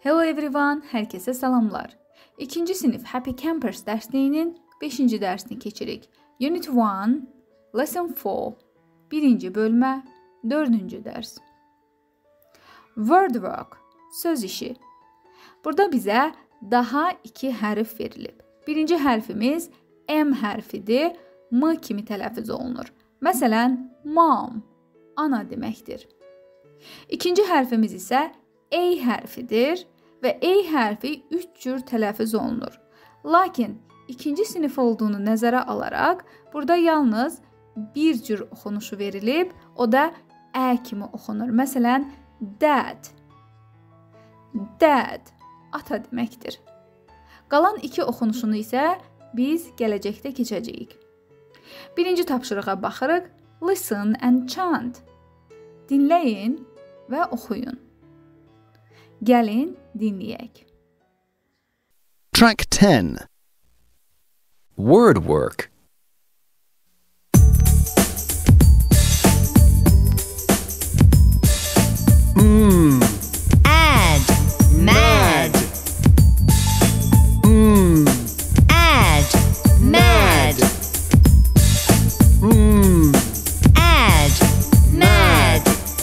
Hello everyone, hər kəsə salamlar. 2-ci sinif Happy Campers dərsliyinin 5-ci dərsini keçirik. Unit 1, Lesson 4, 1-ci bölmə, 4-cü dərs. Word work, söz işi. Burada bizə daha 2 hərf verilib. Birinci hərfimiz M hərfidir, M kimi tələffüz olunur. Məsələn, mom, ana deməkdir. İkinci hərfimiz isə A hərfidir və A hərfi 3 cür tələffüz olunur. Lakin ikinci sinif olduğunu nəzərə alaraq, burada yalnız bir cür oxunuşu verilib, o da Ə kimi oxunur. Məsələn, dad. Dad, ata deməkdir. Qalan 2 oxunuşunu isə biz gələcəkdə keçəcəyik. Birinci tapşırığa baxırıq. Listen and chant. Dinləyin və oxuyun. Gəlin, dinləyək. Track 10. Word work. Add, mad. Add, mad. Add, mad.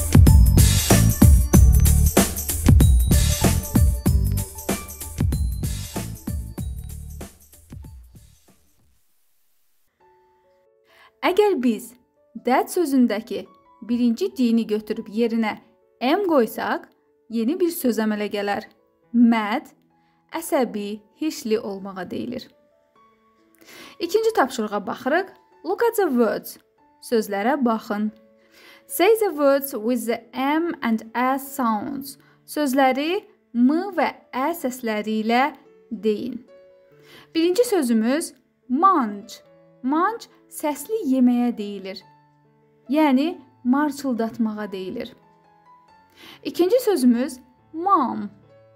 Əgər biz dad sözündəki birinci D-ni götürüb yerinə M qoysaq, yeni bir söz əmələ gələr. Mad, əsəbi, hirslü olmağa deyilir. İkinci tapşırığa baxırıq. Look at the words. Sözlərə baxın. Say the words with the M and A sounds. Sözləri M və Ə səsləri ilə deyin. Birinci sözümüz munch. Munch səsli yeməyə deyilir. Yəni, marçıldatmağa deyilir. İkinci sözümüz mom.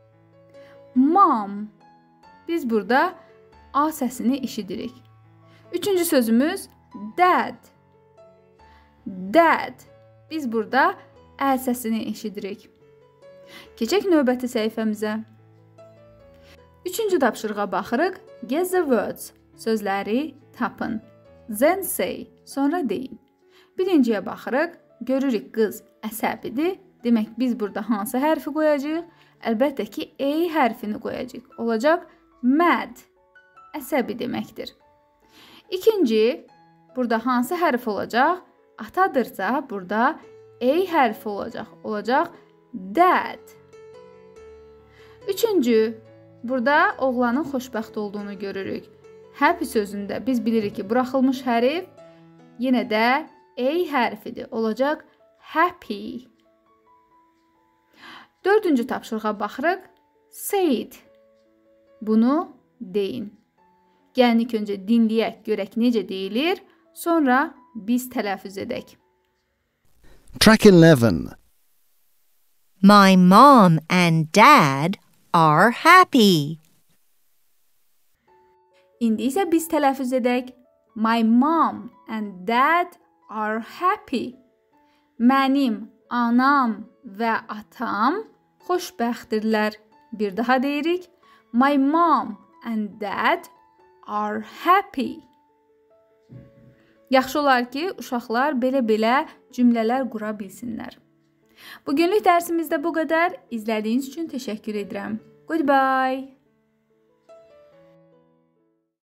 Mom. Biz burada A səsini eşidirik. Üçüncü sözümüz dad. Dad. Biz burada Ə səsini eşidirik. Keçək növbəti səhifəmizə. Üçüncü tapşırığa baxırıq. Guess the words. Sözləri tapın. Then say. Sonra deyin. Birinciyə baxırıq. Görürük qız əsəbidir. Demək, biz burada hansı hərfi qoyacaq? Əlbəttə ki, A hərfini qoyacaq. Olacaq mad. Əsəbi deməkdir. İkinci, burada hansı hərf olacaq? Atadırsa, burada A hərfi olacaq. Olacaq dad. Üçüncü, burada oğlanın xoşbəxt olduğunu görürük. Happy sözündə biz bilirik ki, buraxılmış hərf yenə də A hərfidir. Olacaq happy. Dördüncü tapşırığa baxırıq. Say it. Bunu deyin. Gəlin ilk öncə dinləyək, görək necə deyilir. Sonra biz tələffüz edək. Track 11. My mom and dad are happy. İndi isə biz tələffüz edək. My mom and dad are happy. Mənim anam və atam xoşbəxtdirlər. Bir daha deyirik. My mom and dad are happy. Yaxşı olar ki, uşaqlar belə-belə cümlələr qura bilsinlər. Bugünlük dərsimizdə bu qədər. İzlədiyiniz üçün təşəkkür edirəm. Goodbye.